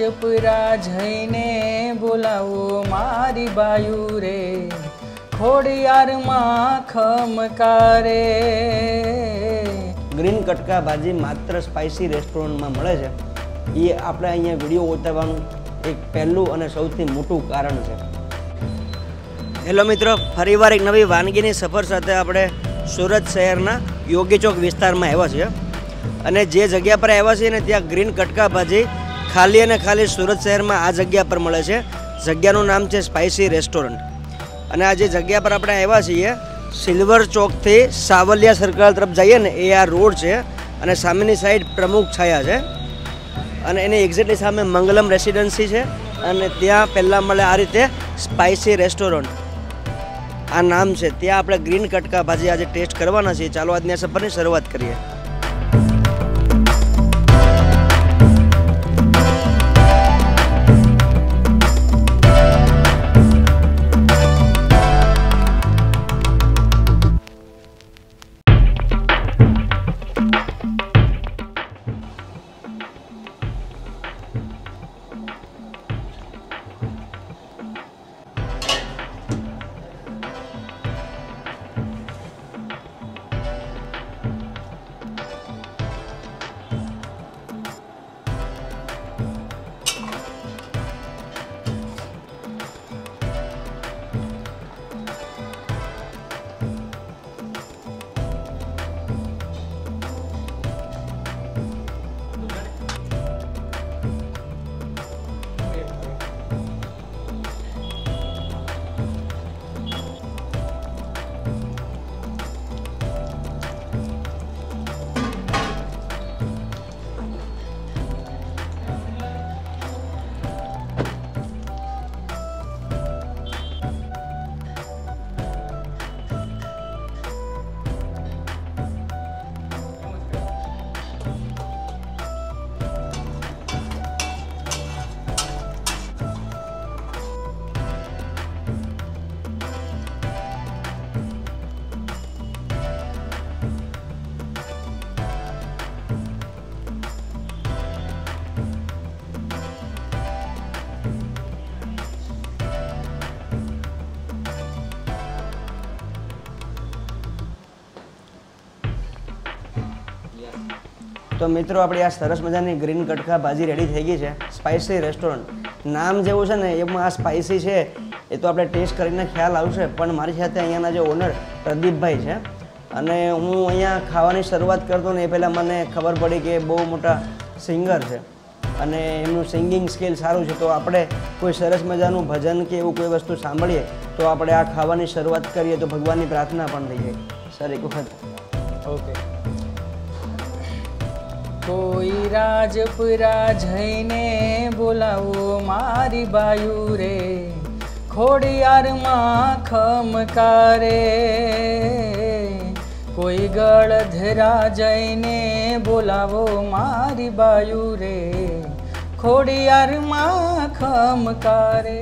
રાજપુરા જઈને બોલાવો મારી બાયુ રે ખોડિયારમાં ખમકારે। ગ્રીન કટકા ભાજી માત્ર સ્પાઇસી રેસ્ટોરન્ટમાં મળે છે, એ આપણે અહીંયા વિડીયો ઉતારવાનું એક પહેલું અને સૌથી મોટું કારણ છે। હેલો મિત્રો, ફરીવાર એક નવી વાનગીની સફર સાથે આપણે સુરત શહેરના યોગી ચોક વિસ્તારમાં આવ્યા છીએ અને જે જગ્યા પર આવ્યા છીએ ને ત્યાં ગ્રીન કટકા ભાજી ખાલી અને ખાલી સુરત શહેરમાં આ જગ્યા પર મળે છે। જગ્યાનું નામ છે સ્પાઇસી રેસ્ટોરન્ટ અને આ જે જગ્યા પર આપણે આવ્યા છીએ સિલ્વર ચોકથી સાવલિયા સર્કલ તરફ જઈએ ને એ આ રોડ છે અને સામેની સાઈડ પ્રમુખ છાયા છે અને એની એક્ઝેક્ટલી સામે મંગલમ રેસિડેન્સી છે અને ત્યાં પહેલાં મળે આ રીતે સ્પાઇસી રેસ્ટોરન્ટ આ નામ છે। ત્યાં આપણે ગ્રીન કટકા ભાજી આજે ટેસ્ટ કરવાના છીએ। ચાલો આજની આ સફરની શરૂઆત કરીએ। તો મિત્રો આપણી આ સરસ મજાની ગ્રીન કટકા ભાજી રેડી થઈ ગઈ છે। સ્પાઇસી રેસ્ટોરન્ટ નામ જેવું છે ને એમાં આ સ્પાઇસી છે એ તો આપણે ટેસ્ટ કરીને ખ્યાલ આવશે, પણ મારી સાથે અહીંયાના જે ઓનર પ્રદીપભાઈ છે અને હું અહીંયા ખાવાની શરૂઆત કરતો ને એ પહેલાં મને ખબર પડી કે બહુ મોટા સિંગર છે અને એમનું સિંગિંગ સ્કિલ સારું છે, તો આપણે કોઈ સરસ મજાનું ભજન કે એવું કોઈ વસ્તુ સાંભળીએ તો આપણે આ ખાવાની શરૂઆત કરીએ તો ભગવાનની પ્રાર્થના પણ થઈ જાય। સર એક વખત ઓકે। કોઈ રાજપુરા જઈને બોલાવો મારી બાયુ રે ખોડિયારમાં ખમકારે। કોઈ ગળધરા જઈને બોલાવો મારી બાયુ રે ખોડિયારમાં ખમકારે।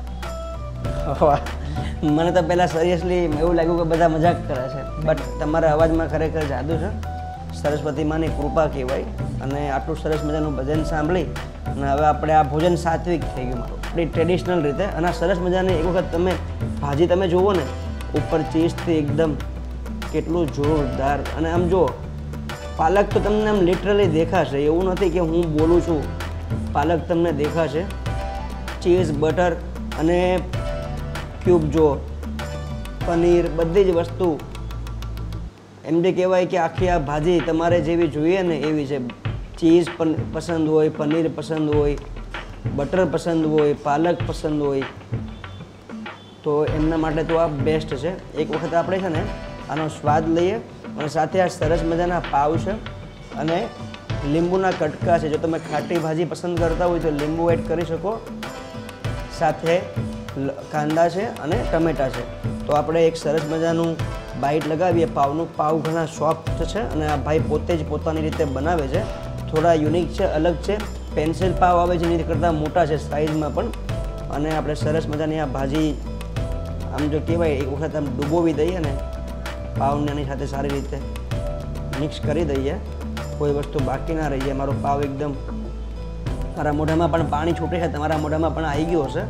મને તો પહેલાં સિરિયસલી એવું લાગ્યું કે બધા મજાક કરે છે, બટ તમારા અવાજમાં ખરેખર જાદુ છે। સરસ્વતી માની કૃપા કહેવાય અને આટલું સરસ મજાનું ભજન સાંભળી અને હવે આપણે આ ભોજન સાત્વિક થઈ ગયું મારું આપણી ટ્રેડિશનલ રીતે। અને આ સરસ મજાની એક વખત તમે ભાજી તમે જુઓ ને ઉપર ચીઝથી એકદમ કેટલું જોરદાર, અને આમ જુઓ પાલક તો તમને આમ લિટરલી દેખાશે, એવું નથી કે હું બોલું છું, પાલક તમને દેખાશે। ચીઝ બટર અને ક્યુબ જો પનીર બધી જ વસ્તુ એમ જે કહેવાય કે આખી આ ભાજી તમારે જેવી જોઈએ ને એવી છે। ચીઝ પસંદ હોય, પનીર પસંદ હોય, બટર પસંદ હોય, પાલક પસંદ હોય તો એમના માટે તો આ બેસ્ટ છે। એક વખત આપણે છે ને આનો સ્વાદ લઈએ અને સાથે આ સરસ મજાના પાવ છે અને લીંબુના કટકા છે। જો તમે ખાટી ભાજી પસંદ કરતા હોય તો લીંબુ એડ કરી શકો, સાથે કાંદા છે અને ટમેટા છે। તો આપણે એક સરસ મજાનું બાઈટ લગાવીએ પાવનું। પાવ ઘણા સોફ્ટ છે અને આ ભાઈ પોતે જ પોતાની રીતે બનાવે છે, થોડા યુનિક છે, અલગ છે। પેન્સિલ પાવ આવે છે એની કરતાં મોટા છે સાઇઝમાં પણ, અને આપણે સરસ મજાની આ ભાજી આમ જો કહેવાય એક વખત આમ ડૂબોવી દઈએ ને પાવને એની સાથે સારી રીતે મિક્સ કરી દઈએ, કોઈ વસ્તુ બાકી ના રહી જાય। મારો પાવ એકદમ મારા મોઢામાં પણ પાણી છૂટે છે, તમારા મોઢામાં પણ આવી ગયું હશે.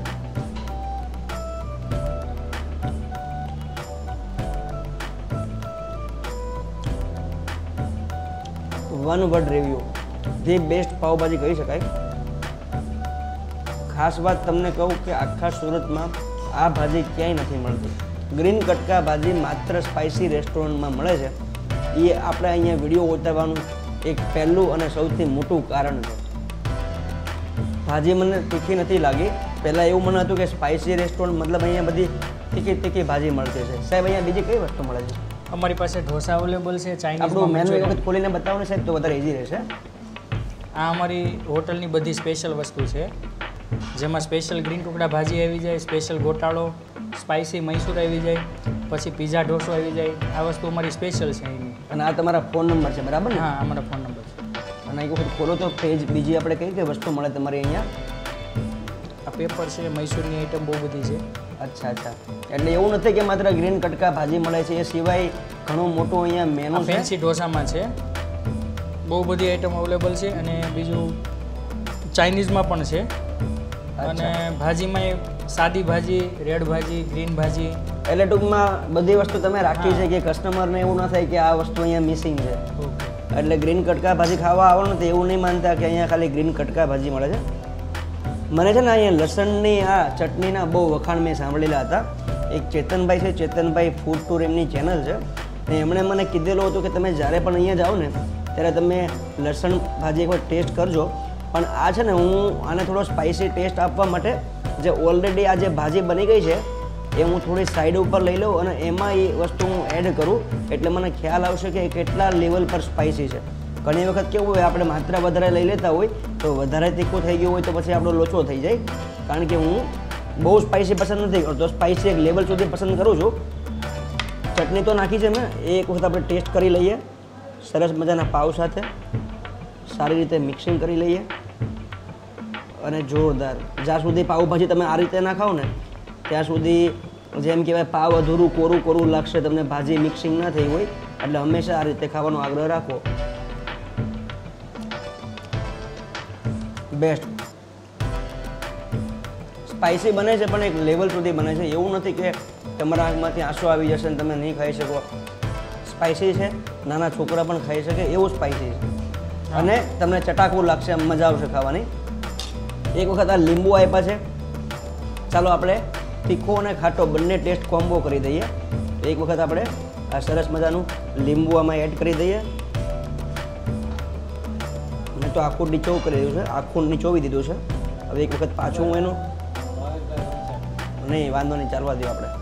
One word review, the best pav bhaji કહી શકાય. ખાસ વાત તમને કહું કે આખા સુરતમાં આ ભાજી ક્યાંય નથી મળતી. ગ્રીન કટકા ભાજી માત્ર સ્પાઇસી રેસ્ટોરન્ટમાં મળે છે. એ આપણે અહીંયા વિડીયો ઉતારવાનું એક પહેલું અને સૌથી મોટું કારણ છે. ભાજી મને તીખી નથી લાગી. પહેલાં એવું મને હતું કે સ્પાઇસી રેસ્ટોરન્ટ મતલબ અહીંયા બધી તીખી તીખી ભાજી મળતી છે. સાહેબ અહીંયા બીજી કઈ વસ્તુ મળે છે? અમારી પાસે ઢોસા અવેલેબલ છે, ચાઇનીઝ. આપણું મેનુ એક વખત ખોલીને બતાવો ને સાહેબ, તો વધારે ઇઝી રહેશે. આ અમારી હોટલની બધી સ્પેશિયલ વસ્તુ છે, જેમાં સ્પેશિયલ ગ્રીન કુકડા ભાજી આવી જાય, સ્પેશિયલ ગોટાળો, સ્પાઇસી મૈસૂર આવી જાય, પછી પીઝા ઢોસો આવી જાય. આ વસ્તુ અમારી સ્પેશિયલ છે એની. અને આ તમારા ફોન નંબર છે, બરાબર ને? હા, અમારો ફોન નંબર છે. અને એક વખત ખોલો તો પેજ બીજી આપણે કઈ કઈ વસ્તુ મળે તમારી અહીંયા? આ પેપર છે, મૈસૂરની આઈટમ બહુ બધી છે. અચ્છા અચ્છા, એટલે એવું નથી કે માત્ર ગ્રીન કટકા ભાજી મળે છે, એ સિવાય ઘણું મોટું અહીંયા મેનુ છે. ફેન્સી ઢોસામાં છે, બહુ બધી આઈટમ અવેલેબલ છે. અને બીજું ચાઇનીઝમાં પણ છે. અને ભાજીમાં સાદી ભાજી, રેડ ભાજી, ગ્રીન ભાજી, એટલે ટૂંકમાં બધી વસ્તુ તમે રાખી છે કે કસ્ટમરને એવું ન થાય કે આ વસ્તુ અહીંયા મિસિંગ છે. એટલે ગ્રીન કટકા ભાજી ખાવા આવવાનું તો એવું નહીં માનતા કે અહીંયા ખાલી ગ્રીન કટકા ભાજી મળે છે. મને છે ને અહીંયા લસણની આ ચટણીના બહુ વખાણ મેં સાંભળેલા હતા. એક ચેતનભાઈ છે, ચેતનભાઈ ફૂડ ટૂર એમની ચેનલ છે, અને એમણે મને કીધેલું હતું કે તમે જ્યારે પણ અહીંયા જાઓ ને ત્યારે તમે લસણ ભાજી એકવાર ટેસ્ટ કરજો. પણ આ છે ને હું આને થોડો સ્પાઇસી ટેસ્ટ આપવા માટે જે ઓલરેડી આ જે ભાજી બની ગઈ છે એ હું થોડી સાઈડ ઉપર લઈ લઉં અને એમાં એ વસ્તુ હું એડ કરું, એટલે મને ખ્યાલ આવશે કે કેટલા લેવલ પર સ્પાઇસી છે. ઘણી વખત કેવું હોય, આપણે માત્રા વધારે લઈ લેતા હોય તો વધારે તીખું થઈ ગયું હોય તો પછી આપણો લોચો થઈ જાય. કારણ કે હું બહુ સ્પાઇસી પસંદ નથી કરતો, સ્પાઇસી એક લેવલ સુધી પસંદ કરું છું. ચટણી તો નાખી છે મેં, એ એક વખત આપણે ટેસ્ટ કરી લઈએ. સરસ મજાના પાવ સાથે સારી રીતે મિક્સિંગ કરી લઈએ. અને જોરદાર, જ્યાં સુધી પાવભાજી તમે આ રીતે ના ખાઓ ને ત્યાં સુધી જેમ કહેવાય પાવ અધૂરું કોરું કોરું લાગશે, તમને ભાજી મિક્સિંગ ના થઈ હોય. એટલે હંમેશા આ રીતે ખાવાનો આગ્રહ રાખો. બેસ્ટ. સ્પાઇસી બને છે પણ એક લેવલ સુધી બને છે. એવું નથી કે તમારા આંખમાંથી આંસુ આવી જશે ને તમે નહીં ખાઈ શકો. સ્પાઇસી છે, નાના છોકરા પણ ખાઈ શકે એવું સ્પાઇસી છે. અને તમને ચટાકવું લાગશે, મજા આવશે ખાવાની. એક વખત આ લીંબુ આપ્યા છે, ચાલો આપણે તીખો અને ખાટો બંને ટેસ્ટ કોમ્બો કરી દઈએ. તો એક વખત આપણે આ સરસ મજાનું લીંબુ આમાં એડ કરી દઈએ. મેં તો આખું નીચોવું કરી દીધું છે, આખું નીચોવી દીધું છે. હવે એક વખત પાછું હું એનું નહીં, વાંધો નહીં, ચાલવા દો આપણે.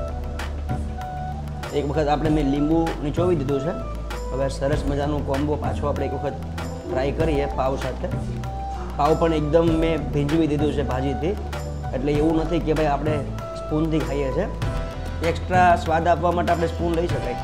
એક વખત આપણે મેં લીંબુ નીચોવી દીધું છે. હવે સરસ મજાનું કોમ્બો પાછો આપણે એક વખત ટ્રાય કરીએ પાવ સાથે. પાવ પણ એકદમ મેં ભીંજવી દીધું છે ભાજીથી, એટલે એવું નથી કે ભાઈ આપણે સ્પૂનથી ખાઈએ છીએ. એક્સ્ટ્રા સ્વાદ આપવા માટે આપણે સ્પૂન લઈ શકાય.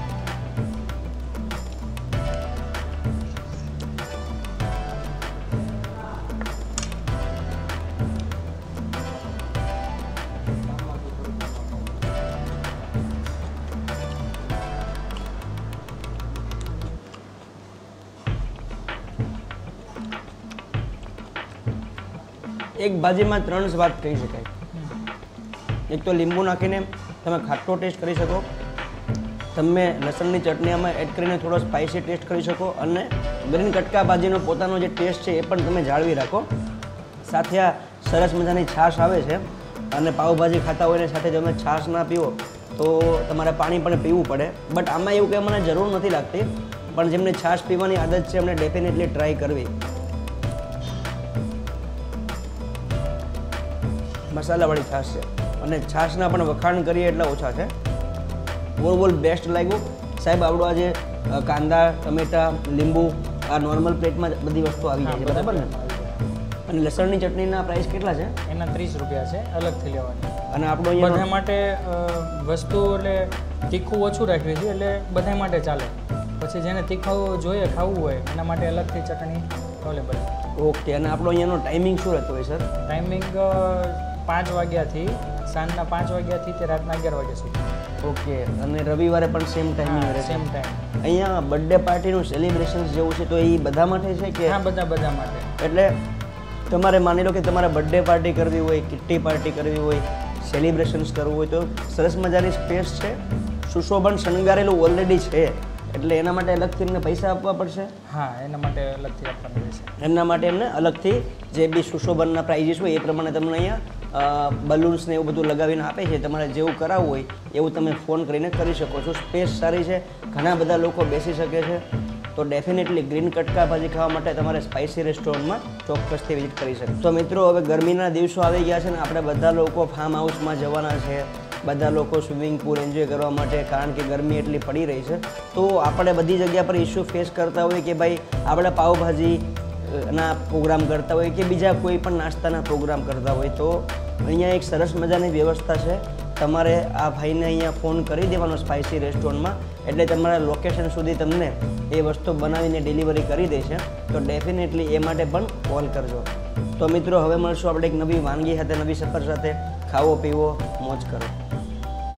એક ભાજીમાં ત્રણ સ્વાદ કહી શકાય. એક તો લીંબુ નાખીને તમે ખાટો ટેસ્ટ કરી શકો, તમે લસણની ચટણી આમાં એડ કરીને થોડો સ્પાઇસી ટેસ્ટ કરી શકો, અને ગ્રીન કટકા ભાજીનો પોતાનો જે ટેસ્ટ છે એ પણ તમે જાળવી રાખો. સાથે આ સરસ મજાની છાશ આવે છે, અને પાવભાજી ખાતા હોય ને સાથે તમે છાશ ના પીવો તો તમારે પાણી પણ પીવું પડે. બટ આમાં એવું કંઈ મને જરૂર નથી લાગતી, પણ જેમને છાશ પીવાની આદત છે એમને ડેફિનેટલી ટ્રાય કરવી. મસાલાવાળી છાશ છે, અને છાશના પણ વખાણ કરીએ એટલા ઓછા છે. ઓવરઓલ બેસ્ટ લાગ્યું સાહેબ. આપણું આજે કાંદા, ટમેટા, લીંબુ આ નોર્મલ પ્લેટમાં બધી વસ્તુ આવી જાય છે, બરાબર ને? અને લસણની ચટણીના પ્રાઇસ કેટલા છે? એના 30 રૂપિયા છે, અલગથી લેવાની. અને આપણો અહીંયા બધા માટે વસ્તુ એટલે તીખું ઓછું રાખવી છે, એટલે બધા માટે ચાલે. પછી જેને તીખું જોઈએ ખાવું હોય એના માટે અલગથી ચટણી અવેલેબલ છે. ઓકે. અને આપણો અહીંયાનો ટાઈમિંગ શું રહેતો હોય સર? ટાઈમિંગ 5 વાગ્યાથી સાંજના 5 વાગ્યાથી તે રાતના 11 વાગ્યા સુધી. ઓકે. અને રવિવારે પણ સેમ ટાઈમિંગ રહે? Same time. અહીંયા બર્થડે પાર્ટીનું સેલિબ્રેશન જેવું છે તો એ બધા માટે છે કે? હા, બધા માટે. એટલે તમારે માની લો કે તમારે બર્થડે પાર્ટી કરવી હોય, કિટ્ટી પાર્ટી કરવી હોય, સેલિબ્રેશન્સ કરવું હોય તો સરસ મજાની સ્પેસ છે. સુશોભન શણગારેલું ઓલરેડી છે, એટલે એના માટે અલગથી એમને પૈસા આપવા પડશે. હા, એના માટે અલગથી આપવાનું રહેશે. એમના માટે એમને અલગથી જે બી સુશોભનના પ્રાઇઝીસ હોય એ પ્રમાણે તમને અહીંયા બલૂન્સ ને એવું બધું લગાવીને આપે છે. તમારે જેવું કરાવવું હોય એવું તમે ફોન કરીને કરી શકો છો. સ્પેસ સારી છે, ઘણા બધા લોકો બેસી શકે છે. તો ડેફિનેટલી ગ્રીન કટકા ભાજી ખાવા માટે તમારે સ્પાઇસી રેસ્ટોરન્ટમાં ચોક્કસથી વિઝિટ કરી શકો. તો મિત્રો, હવે ગરમીના દિવસો આવી ગયા છે ને આપણે બધા લોકો ફાર્મ હાઉસમાં જવાના છે. બધા લોકો સ્વિમિંગ પુલ એન્જોય કરવા માટે, કારણ કે ગરમી એટલી પડી રહી છે. તો આપણે બધી જગ્યા પર ઇસ્યુ ફેસ કરતા હોય કે ભાઈ આપણે પાવભાજી ના પ્રોગ્રામ કરતા હોય કે બીજા કોઈ પણ નાસ્તાના પ્રોગ્રામ કરતા હોય તો અહીંયા એક સરસ મજાની વ્યવસ્થા છે. તમારે આ ભાઈને અહીંયા ફોન કરી દેવાનો સ્પાઇસી રેસ્ટોરન્ટમાં, એટલે તમારા લોકેશન સુધી તમને એ વસ્તુ બનાવીને ડિલિવરી કરી દે છે. તો ડેફિનેટલી એ માટે પણ કોલ કરજો. તો મિત્રો, હવે મળશું આપણે એક નવી વાનગી સાથે, નવી સફર સાથે. ખાવો પીવો મોજ કરો.